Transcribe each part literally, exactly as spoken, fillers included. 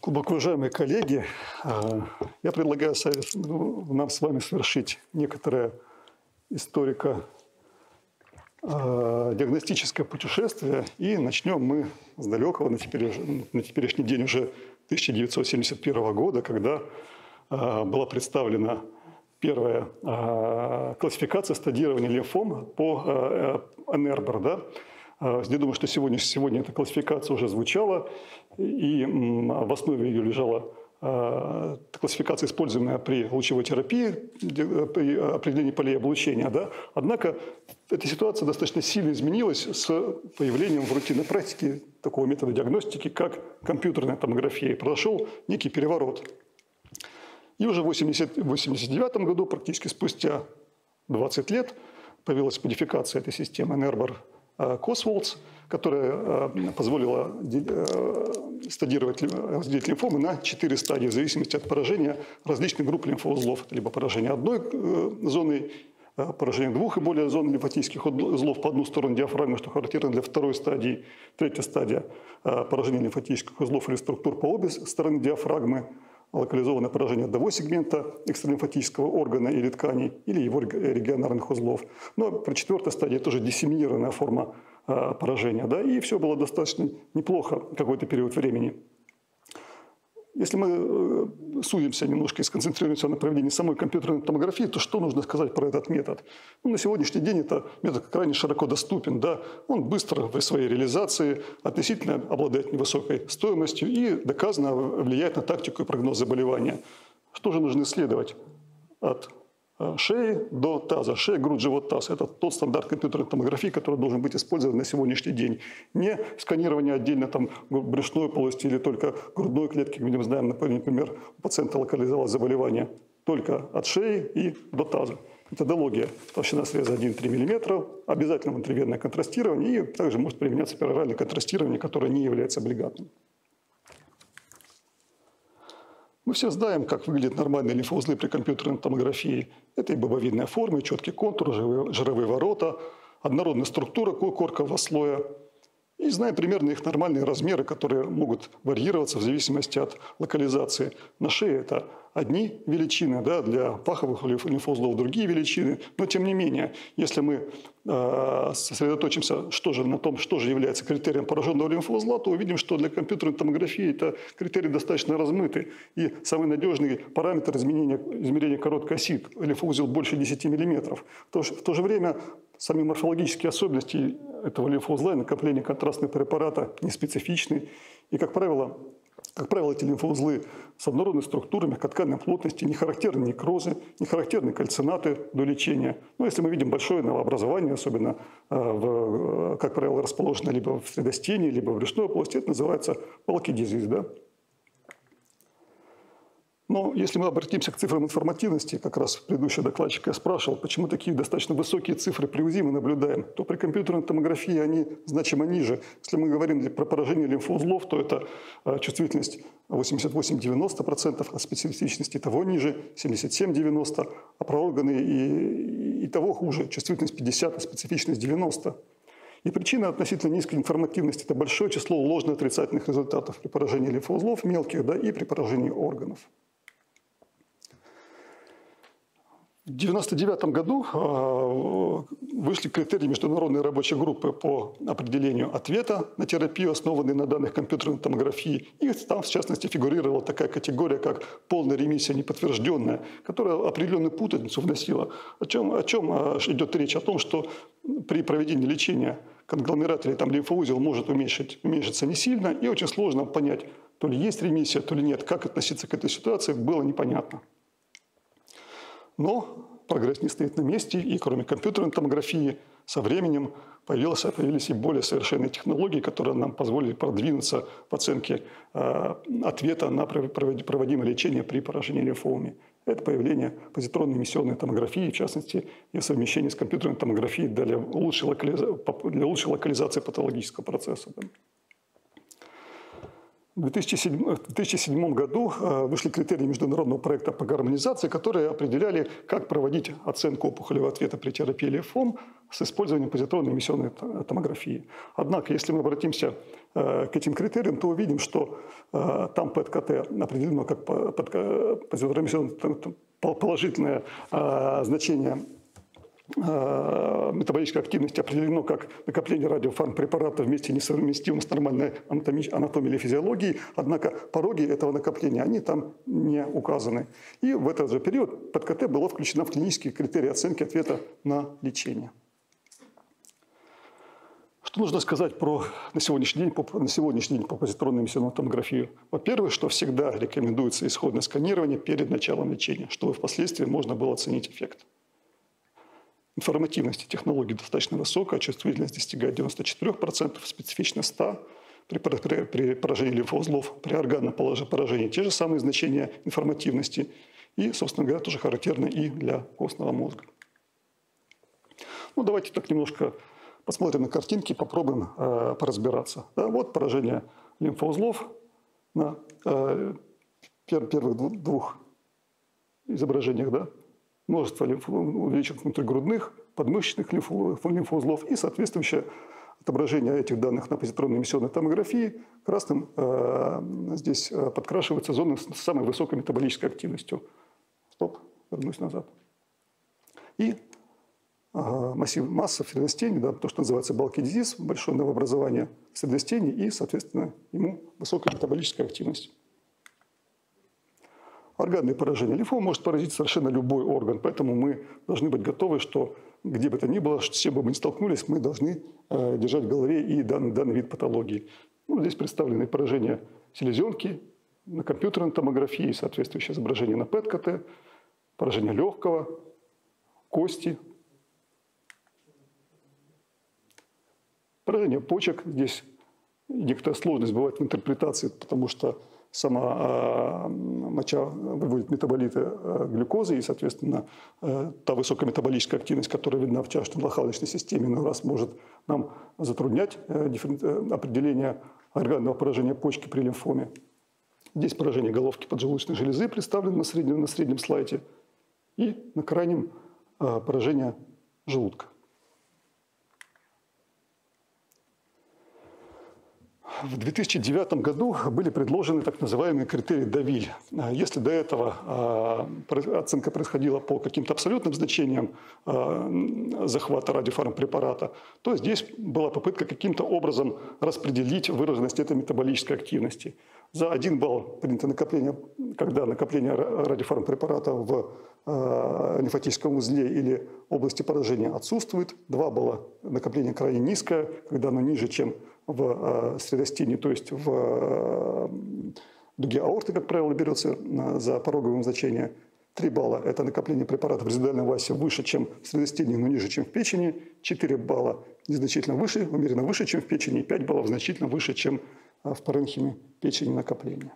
Глубоко уважаемые коллеги, я предлагаю нам с вами совершить некоторое историко-диагностическое путешествие. И начнем мы с далекого, на, теперь, на теперешний день уже тысяча девятьсот семьдесят первого года, когда была представлена первая классификация стадирования лимфом по НРБР. Да? Я думаю, что сегодня, сегодня эта классификация уже звучала, и в основе ее лежала классификация, используемая при лучевой терапии, при определении полей облучения. Да? Однако эта ситуация достаточно сильно изменилась с появлением в рутинной практике такого метода диагностики, как компьютерная томография. Произошел некий переворот. И уже в восемьдесят девятом году, практически спустя двадцать лет, появилась модификация этой системы НРБР Косволдс, которая позволила стадировать, разделить лимфомы на четыре стадии в зависимости от поражения различных групп лимфоузлов. Либо поражение одной зоны, поражение двух и более зон лимфатических узлов по одну сторону диафрагмы, что характерно для второй стадии. Третья стадия – поражение лимфатических узлов или структур по обе стороны диафрагмы, локализованное поражение одного сегмента экстралимфатического органа или тканей, или его регионарных узлов. Но при четвертой стадии тоже диссеминированная форма а, поражения. Да, и все было достаточно неплохо какой-то период времени. Если мы судимся немножко и сконцентрируемся на проведении самой компьютерной томографии, то что нужно сказать про этот метод? Ну, на сегодняшний день этот метод крайне широко доступен. Да? Он быстро в своей реализации, относительно обладает невысокой стоимостью и доказанно влияет на тактику и прогноз заболевания. Что же нужно исследовать? От шеи до таза. Шея, грудь, живот, таз. Это тот стандарт компьютерной томографии, который должен быть использован на сегодняшний день. Не сканирование отдельно там, брюшной полости или только грудной клетки, где мы знаем, например, у пациента локализовалось заболевание. Только от шеи и до таза. Методология. Толщина среза один-три миллиметра, обязательно интервенное контрастирование и также может применяться пероральное контрастирование, которое не является облигатным. Мы все знаем, как выглядят нормальные лимфоузлы при компьютерной томографии. Это и бобовидная форма, и четкий контур, жировые ворота, однородная структура коркового слоя. И знаем примерно их нормальные размеры, которые могут варьироваться в зависимости от локализации. На шее это одни величины, да, для паховых лимфоузлов другие величины. Но тем не менее, если мы э, сосредоточимся что же, на том, что же является критерием пораженного лимфоузла, то увидим, что для компьютерной томографии это критерии достаточно размыты. И самый надежный параметр измерения, измерения короткой оси – лимфоузел больше десяти миллиметров. В то, в то же время сами морфологические особенности этого лимфоузла и накопление контрастного препарата неспецифичны. И, как правило, как правило, эти лимфоузлы с однородной структурой, мягкотканной плотности, не характерны некрозы, не характерны кальцинаты до лечения. Но если мы видим большое новообразование, особенно, в, как правило, расположенное либо в средостении, либо в брюшной полости, это называется bulky disease, да? Но если мы обратимся к цифрам информативности, как раз предыдущий докладчик я спрашивал, почему такие достаточно высокие цифры при УЗИ мы наблюдаем, то при компьютерной томографии они значимо ниже. Если мы говорим про поражение лимфоузлов, то это чувствительность восемьдесят восемь — девяносто процентов, а специфичность и того ниже, семьдесят семь — девяносто процентов, а про органы и, и того хуже, чувствительность пятьдесят процентов, а специфичность девяносто процентов. И причина относительно низкой информативности – это большое число ложно отрицательных результатов при поражении лимфоузлов мелких, да, и при поражении органов. В девяносто девятом году вышли критерии международной рабочей группы по определению ответа на терапию, основанные на данных компьютерной томографии. И там, в частности, фигурировала такая категория, как полная ремиссия неподтвержденная, которая определенную путаницу вносила. О чем, о чем идет речь? О том, что при проведении лечения конгломерат или там, лимфоузел может уменьшить, уменьшиться не сильно, и очень сложно понять, то ли есть ремиссия, то ли нет. Как относиться к этой ситуации, было непонятно. Но прогресс не стоит на месте, и кроме компьютерной томографии со временем появились, появились и более совершенные технологии, которые нам позволили продвинуться в оценке э, ответа на проводимое лечение при поражении лимфомами. Это появление позитронной эмиссионной томографии, в частности, и совмещение с компьютерной томографией для лучшей локализации, для лучшей локализации патологического процесса. В две тысячи седьмом году вышли критерии международного проекта по гармонизации, которые определяли, как проводить оценку опухолевого ответа при терапии лимфом с использованием позитронной эмиссионной томографии. Однако, если мы обратимся к этим критериям, то увидим, что там ПЭТ-КТ определено как положительное значение метаболической активности определено как накопление радиофармпрепарата вместе несовместимо с нормальной анатомией или физиологией, однако пороги этого накопления, они там не указаны. И в этот же период ПЭТ-КТ было включено в клинические критерии оценки ответа на лечение. Что нужно сказать про, на, сегодняшний день, по, на сегодняшний день по позитронной эмиссионной томографии? Во-первых, что всегда рекомендуется исходное сканирование перед началом лечения, чтобы впоследствии можно было оценить эффект. Информативность технологии достаточно высокая, чувствительность достигает девяноста четырёх процентов, специфичность ста процентов при, при, при поражении лимфоузлов, при органном поражении те же самые значения информативности и, собственно говоря, тоже характерны и для костного мозга. Ну, давайте так немножко посмотрим на картинки, попробуем э, поразбираться. Да, вот поражение лимфоузлов на э, пер, первых двух изображениях, да? Множество увеличенных внутригрудных, подмышечных лимфоузлов и соответствующее отображение этих данных на позитронной эмиссионной томографии. Красным э, здесь подкрашиваются зоны с самой высокой метаболической активностью. Стоп, вернусь назад. И э, массив, масса в средостении, да, то, что называется bulky disease, большое новообразование в средостении и, соответственно, ему высокая метаболическая активность. Органные поражения. Лимфома может поразить совершенно любой орган, поэтому мы должны быть готовы, что где бы то ни было, с чем бы мы ни столкнулись, мы должны э, держать в голове и данный, данный вид патологии. Ну, здесь представлены поражения селезенки на компьютерной томографии, соответствующее изображение на ПЭТ-КТ, поражение легкого, кости, поражение почек. Здесь некоторая сложность бывает в интерпретации, потому что сама э, моча выводит метаболиты э, глюкозы, и, соответственно, э, та высокая метаболическая активность, которая видна в чашечно-лохалочной системе, иной раз может нам затруднять э, э, определение органного поражения почки при лимфоме. Здесь поражение головки поджелудочной железы представлено на среднем, на среднем слайде, и на крайнем э, поражение желудка. В две тысячи девятом году были предложены так называемые критерии Давиль. Если до этого оценка происходила по каким-то абсолютным значениям захвата радиофармпрепарата, то здесь была попытка каким-то образом распределить выраженность этой метаболической активности. За один балл принято накопление, когда накопление радиофармпрепарата в лимфатическом узле или области поражения отсутствует. Два балла накопление крайне низкое, когда оно ниже, чем в средостении, то есть в дуге аорты, как правило, берется за пороговым значением. Три балла – это накопление препарата в резидуальной массе выше, чем в средостении, но ниже, чем в печени. Четыре балла незначительно выше, умеренно выше, чем в печени. И пять баллов значительно выше, чем в паренхиме печени накопления.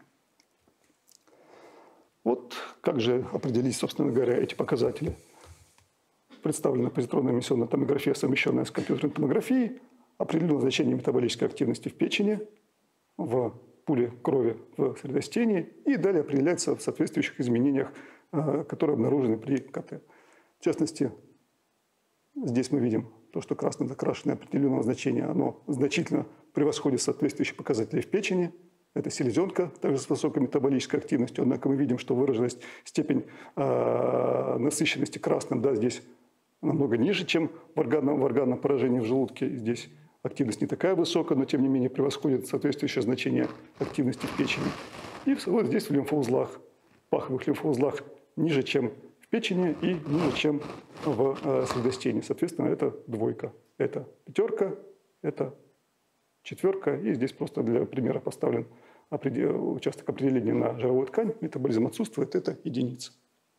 Вот как же определить, собственно говоря, эти показатели. Представлена позитронная эмиссионная томография, совмещенная с компьютерной томографией. Определено значение метаболической активности в печени, в пуле крови в средостении, и далее определяется в соответствующих изменениях, которые обнаружены при КТ. В частности, здесь мы видим то, что красным закрашенное определенного значения, оно значительно превосходит соответствующие показатели в печени. Это селезенка, также с высокой метаболической активностью, однако мы видим, что выраженность, степень э, насыщенности красным, да, здесь намного ниже, чем в органном, в органном поражении в желудке. Здесь активность не такая высокая, но тем не менее превосходит соответствующее значение активности в печени. И вот здесь в лимфоузлах, паховых лимфоузлах ниже, чем в печени, и ниже, чем в э, средостении. Соответственно, это двойка. Это пятерка, это четверка. И здесь просто для примера поставлен участок определения на жировую ткань. Метаболизм отсутствует, это единица.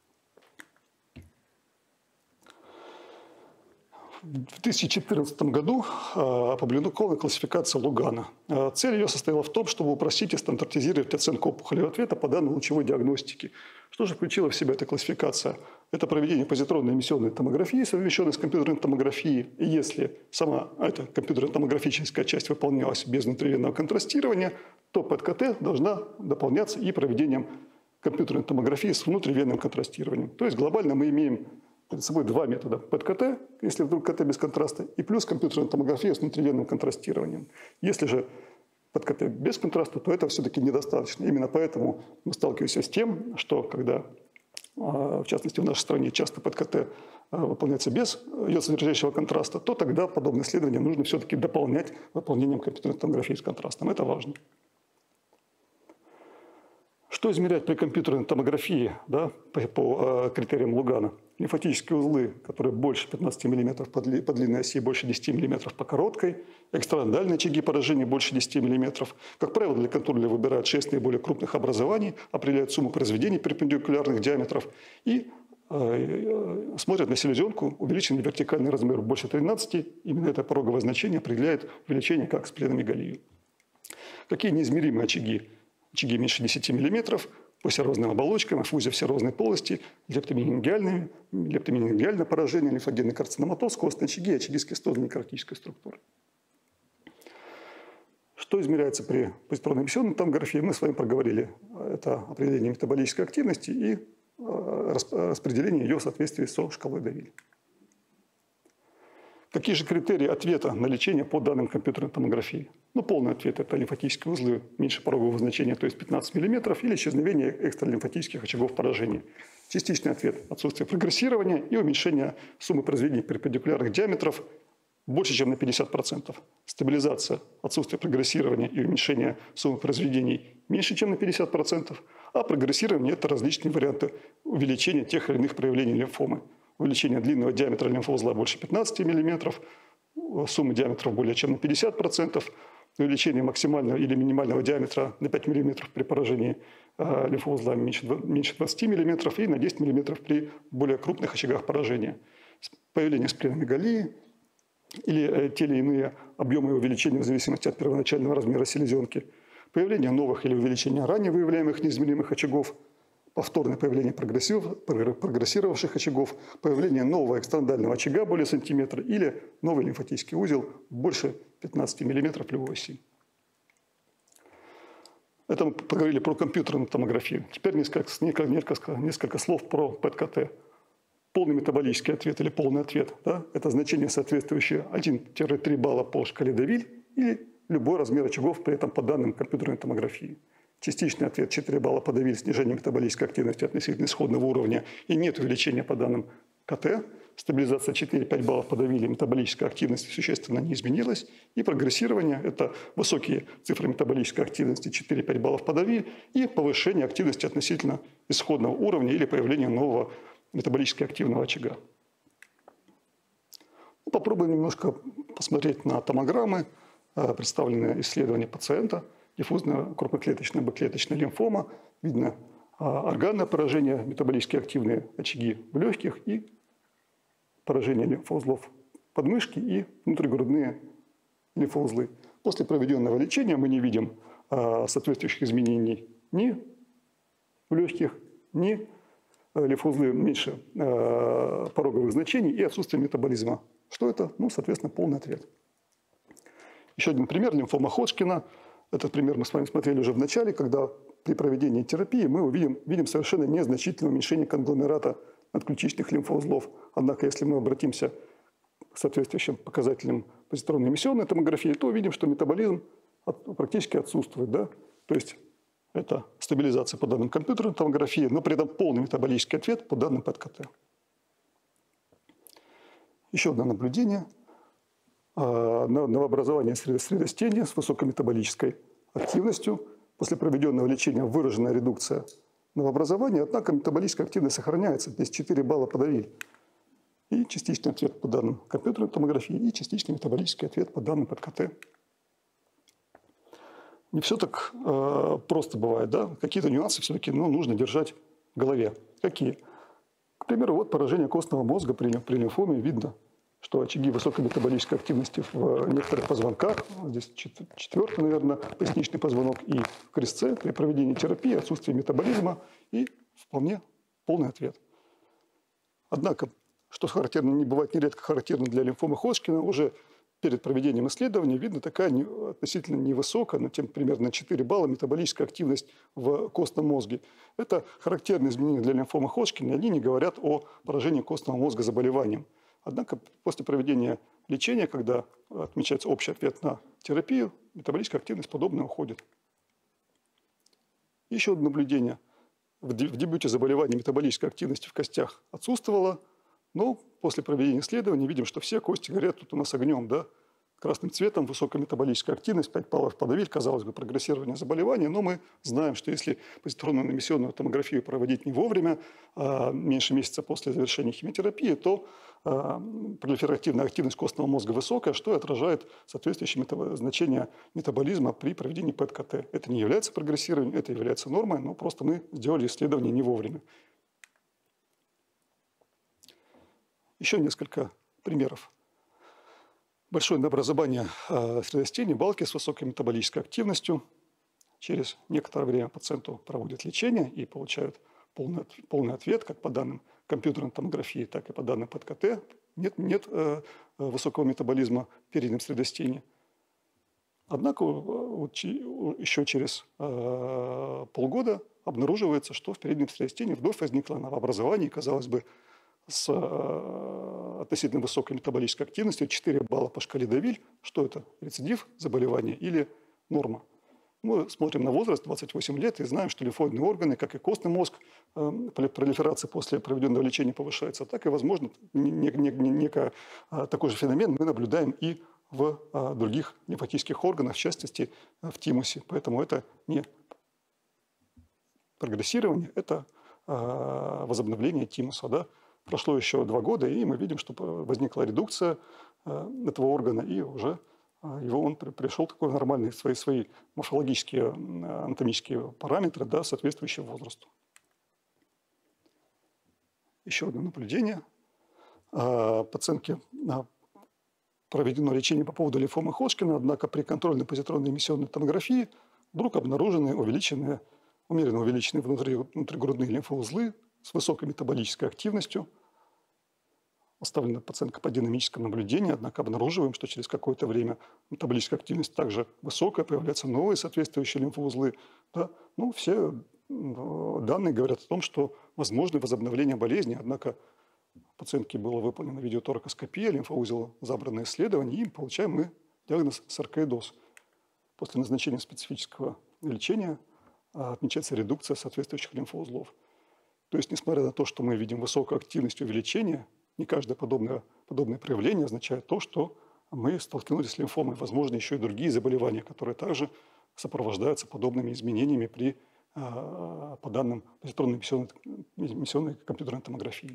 В две тысячи четырнадцатом году опубликована классификация Лугана. Цель ее состояла в том, чтобы упростить и стандартизировать оценку опухолевого ответа по данной лучевой диагностики. Что же включила в себя эта классификация? Это проведение позитронной эмиссионной томографии, совмещенной с компьютерной томографией. И если сама эта компьютерно-томографическая часть выполнялась без внутривенного контрастирования, то ПЭТ-КТ должна дополняться и проведением компьютерной томографии с внутривенным контрастированием. То есть глобально мы имеем перед собой два метода. ПЭТ-КТ, если вдруг КТ без контраста, и плюс компьютерная томография с внутривенным контрастированием. Если же под КТ без контраста, то это все-таки недостаточно. Именно поэтому мы сталкиваемся с тем, что когда, в частности, в нашей стране часто под КТ выполняется без йод-содержащего контраста, то тогда подобные исследования нужно все-таки дополнять выполнением компьютерной томографии с контрастом. Это важно. Что измерять при компьютерной томографии, да, по, по э, критериям Лугана? Лимфатические узлы, которые больше пятнадцати миллиметров по, дли, по длинной оси, больше десяти миллиметров по короткой, экстрадальные очаги поражения больше десяти миллиметров. Как правило, для контроля выбирают шесть наиболее крупных образований, определяют сумму произведений перпендикулярных диаметров и э, э, смотрят на селезенку, увеличенный вертикальный размер больше тринадцати. Именно это пороговое значение определяет увеличение как сплenomeгалии. Какие неизмеримые очаги? Очаги меньше десяти миллиметров, по серозным оболочкам, эффузия в серозной полости, лептоменингиальное поражение, лимфогенный карциноматоз, костные очаги, очаги скистозной некротической структуры. Что измеряется при позитронной эмиссионной томографии? Мы с вами проговорили. Это определение метаболической активности и распределение ее в соответствии со шкалой Девиль. Какие же критерии ответа на лечение по данным компьютерной томографии? Ну, полный ответ – это лимфатические узлы меньше порогового значения, то есть пятнадцать миллиметров, или исчезновение экстралимфатических очагов поражения. Частичный ответ – отсутствие прогрессирования и уменьшение суммы произведений перпендикулярных диаметров больше, чем на пятьдесят процентов. Стабилизация – отсутствие прогрессирования и уменьшение суммы произведений меньше, чем на пятьдесят процентов. А прогрессирование – это различные варианты увеличения тех или иных проявлений лимфомы. Увеличение длинного диаметра лимфоузла больше пятнадцати миллиметров, суммы диаметров более чем на пятьдесят процентов, увеличение максимального или минимального диаметра на пять миллиметров при поражении лимфоузла меньше двадцати миллиметров и на десять миллиметров при более крупных очагах поражения. Появление сплenomeгалии или те или иные объемы увеличения в зависимости от первоначального размера селезенки, появление новых или увеличение ранее выявляемых неизмеримых очагов, повторное появление прогрессировавших очагов, появление нового экстрадального очага более сантиметра или новый лимфатический узел больше пятнадцати миллиметров любой оси. Это мы поговорили про компьютерную томографию. Теперь несколько, несколько, несколько слов про ПЭТ-КТ. Полный метаболический ответ или полный ответ да, – это значение, соответствующее один-три балла по шкале Девиль или любой размер очагов при этом по данным компьютерной томографии. Частичный ответ четыре балла по Девиль, снижение метаболической активности относительно исходного уровня и нет увеличения по данным КТ. Стабилизация четыре-пять баллов по Девиль, метаболическая активность существенно не изменилась. И прогрессирование – это высокие цифры метаболической активности четыре-пять баллов по Девиль и повышение активности относительно исходного уровня или появление нового метаболически активного очага. Попробуем немножко посмотреть на томограммы, представленные исследования пациента. Диффузная крупноклеточная бэклеточная лимфома. Видно органное поражение, метаболически активные очаги в легких и поражение лимфоузлов подмышки и внутригрудные лимфоузлы. После проведенного лечения мы не видим соответствующих изменений ни в легких, ни лимфоузлы меньше пороговых значений и отсутствие метаболизма. Что это? Ну, соответственно, полный ответ. Еще один пример – лимфома Ходжкина. Этот пример мы с вами смотрели уже в начале, когда при проведении терапии мы увидим, видим совершенно незначительное уменьшение конгломерата надключичных лимфоузлов. Однако, если мы обратимся к соответствующим показателям позитронной эмиссионной томографии, то увидим, что метаболизм от, практически отсутствует. Да? То есть это стабилизация по данным компьютерной томографии, но при этом полный метаболический ответ по данным ПЭТ-КТ. Еще одно наблюдение. Новообразование средостения с высокой метаболической активностью. После проведенного лечения выраженная редукция новообразования, однако метаболическая активность сохраняется. Здесь четыре балла по Девиль. И частичный ответ по данным компьютерной томографии, и частичный метаболический ответ по данным ПЭТ-КТ. Не все так э, просто бывает. Да? Какие-то нюансы все-таки ну, нужно держать в голове. Какие? К примеру, вот поражение костного мозга при, при лимфоме видно, что очаги высокой метаболической активности в некоторых позвонках, здесь четвертый, наверное, поясничный позвонок, и в крестце при проведении терапии отсутствие метаболизма и вполне полный ответ. Однако, что характерно, не бывает нередко характерно для лимфомы Ходжкина, уже перед проведением исследования видно такая не, относительно невысокая, но тем примерно четыре балла метаболическая активность в костном мозге. Это характерные изменения для лимфомы Ходжкина, и они не говорят о поражении костного мозга заболеванием. Однако после проведения лечения, когда отмечается общий ответ на терапию, метаболическая активность подобная уходит. Еще одно наблюдение. В дебюте заболевания метаболической активности в костях отсутствовало, но после проведения исследований видим, что все кости горят тут у нас огнем, да? Красным цветом, высокая метаболическая активность, пять баллов подавиль, казалось бы, прогрессирование заболевания, но мы знаем, что если позитронную эмиссионную томографию проводить не вовремя, а меньше месяца после завершения химиотерапии, то а, пролиферативная активность костного мозга высокая, что отражает соответствующее метабо- значение метаболизма при проведении пэ тэ ка тэ. Это не является прогрессированием, это является нормой, но просто мы сделали исследование не вовремя. Еще несколько примеров. Большое образование э, средостений, балки с высокой метаболической активностью. Через некоторое время пациенту проводят лечение и получают полный, полный ответ, как по данным компьютерной томографии, так и по данным пэ тэ ка тэ. Нет, нет э, высокого метаболизма в переднем средостении. Однако вот, еще через э, полгода обнаруживается, что в переднем средостении вновь возникло новообразование, казалось бы, с э, относительно высокой метаболической активностью, четыре балла по шкале Девиль. Что это? Рецидив заболевания или норма? Мы смотрим на возраст, двадцать восемь лет, и знаем, что лимфоидные органы, как и костный мозг, э, пролиферация после проведенного лечения повышается, так и, возможно, не, не, не, некий э, такой же феномен мы наблюдаем и в э, других лимфатических органах, в частности, в тимусе. Поэтому это не прогрессирование, это э, возобновление тимуса, да? Прошло еще два года, и мы видим, что возникла редукция э, этого органа, и уже э, его он при, пришел такой нормальный, свои, свои морфологические, э, анатомические параметры, да, соответствующие возрасту. Еще одно наблюдение. Э, пациентке э, проведено лечение по поводу лимфомы Ходжкина, однако при контрольной позитронной эмиссионной томографии вдруг обнаружены увеличенные, умеренно увеличенные внутри, внутригрудные лимфоузлы с высокой метаболической активностью. Оставлена пациентка под динамическим наблюдением, однако обнаруживаем, что через какое-то время метаболическая активность также высокая, появляются новые соответствующие лимфоузлы. Да? Ну, все данные говорят о том, что возможно возобновление болезни, однако пациентке была выполнена видеоторакоскопия, лимфоузел забрано исследование, и получаем мы диагноз саркоидоз. После назначения специфического лечения отмечается редукция соответствующих лимфоузлов. То есть, несмотря на то, что мы видим высокую активность увеличения, не каждое подобное, подобное проявление означает то, что мы столкнулись с лимфомой. Возможно, еще и другие заболевания, которые также сопровождаются подобными изменениями при, по данным позитронной эмиссионной, эмиссионной компьютерной томографии.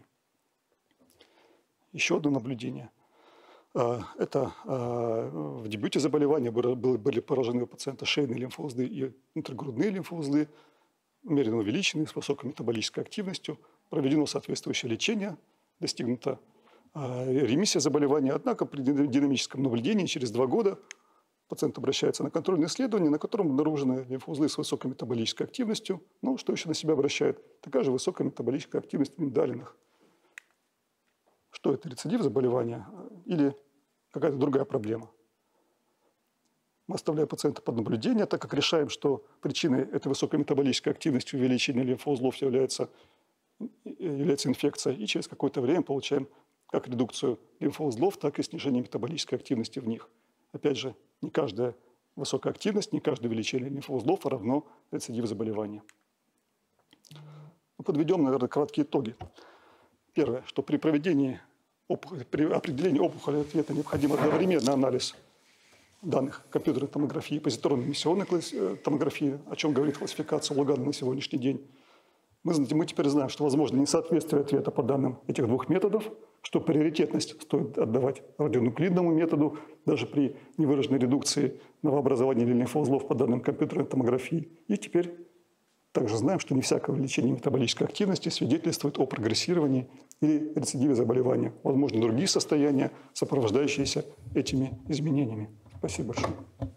Еще одно наблюдение. Это в дебюте заболевания были поражены у пациента шейные лимфоузлы и внутригрудные лимфоузлы, умеренно увеличены, с высокой метаболической активностью. Проведено соответствующее лечение, достигнута ремиссия заболевания. Однако при динамическом наблюдении через два года пациент обращается на контрольное исследование, на котором обнаружены лимфоузлы с высокой метаболической активностью. Ну, что еще на себя обращает? Такая же высокая метаболическая активность в миндалинах. Что это, рецидив заболевания или какая-то другая проблема? Мы оставляем пациента под наблюдение, так как решаем, что причиной этой высокой метаболической активности увеличения лимфоузлов является, является инфекция, и через какое-то время получаем как редукцию лимфоузлов, так и снижение метаболической активности в них. Опять же, не каждая высокая активность, не каждое увеличение лимфоузлов равно рецидиву заболевания. Подведем, наверное, краткие итоги. Первое, что при проведении, при определении опухоли ответа необходим одновременный анализ данных компьютерной томографии, позитронной эмиссионной томографии, о чем говорит классификация Лугана на сегодняшний день. Мы, мы теперь знаем, что возможно несоответствие ответа по данным этих двух методов, что приоритетность стоит отдавать радионуклидному методу, даже при невыраженной редукции новообразования лимфоузлов по данным компьютерной томографии. И теперь также знаем, что не всякое увеличение метаболической активности свидетельствует о прогрессировании или рецидиве заболевания. Возможно, другие состояния, сопровождающиеся этими изменениями. Спасибо большое.